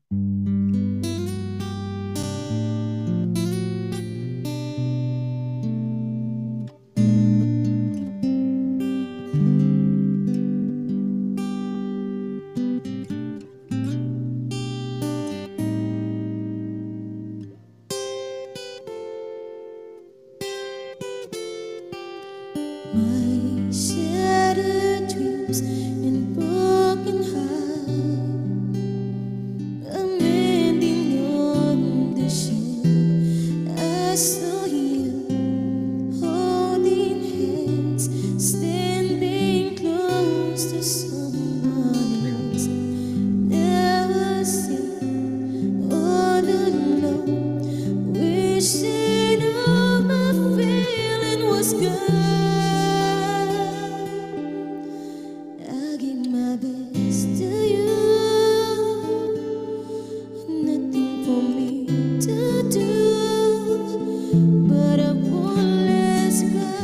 My shattered dreams and broken heart are mending on the shelf. I saw you holding hands, standing close to someone else. Never seen all alone, wishing all my feeling was gone. I give my best to you, nothing for me to do, but a one last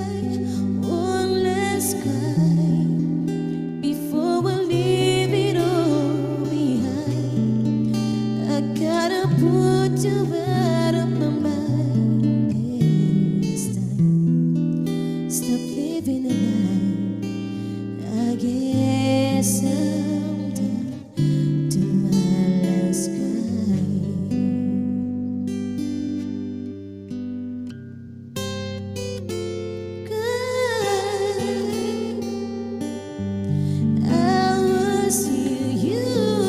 cry, before we leave it all behind. I gotta put you out of my mind this time. Stop living a lie. I guess I'm down to my last cry. I was you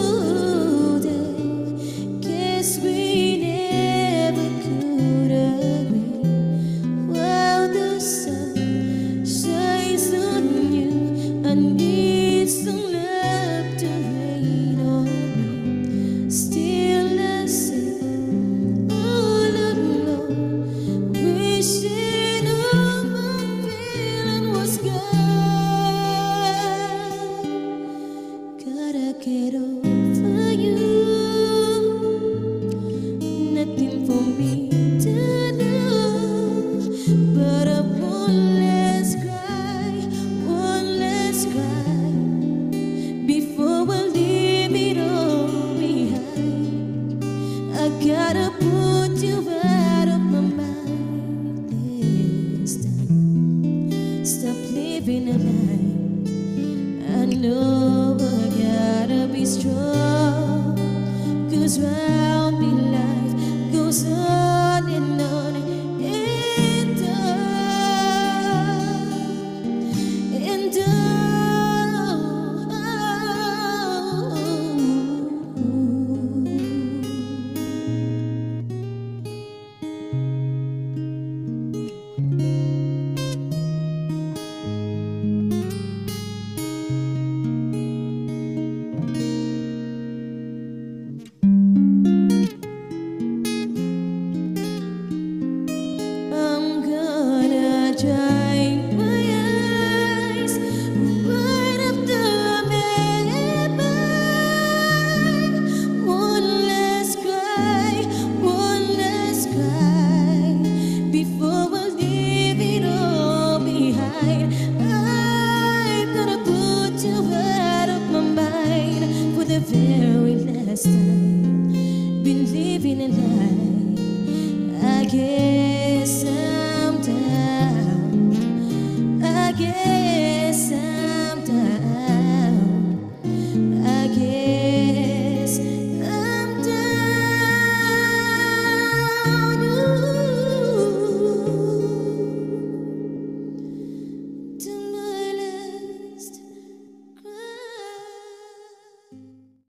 then. Guess we never could agree. While the sun shines on you, I need some love to rain on me. Still I sit all alone, wishing all my feeling was gone. Gotta get over you, nothing for me to do, but a one last cry, before we leave it all behind. I gotta put you out of my mind this time. Stop living a lie. I know I gotta be strong, 'cause round me life goes on and on and on and on. I'm gonna try.